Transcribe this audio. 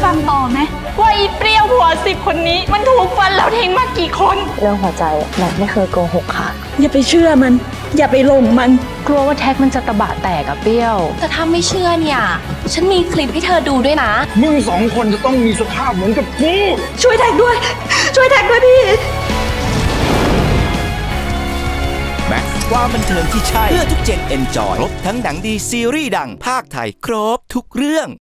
ฟังต่อไหมว่าอีเปรี้ยวหัว10คนนี้มันถูกฟันแล้วทิ้งมากี่คนเรื่องหัวใจแม็กไม่เคยโกหกค่ะอย่าไปเชื่อมันอย่าไปหลงมันกลัวว่าแท็กมันจะตะบะแตกอะเปรี้ยวแต่ถ้าไม่เชื่อเนี่ยฉันมีคลิปให้เธอดูด้วยนะมึง2 คนจะต้องมีสภาพเหมือนกับกูช่วยแท็กด้วยพี่แม็กซ์ความบันเทิงที่ใช่เพื่อทุกเจนเอนจอยครบทั้งหนังดีซีรีส์ดังภาคไทยครบทุกเรื่อง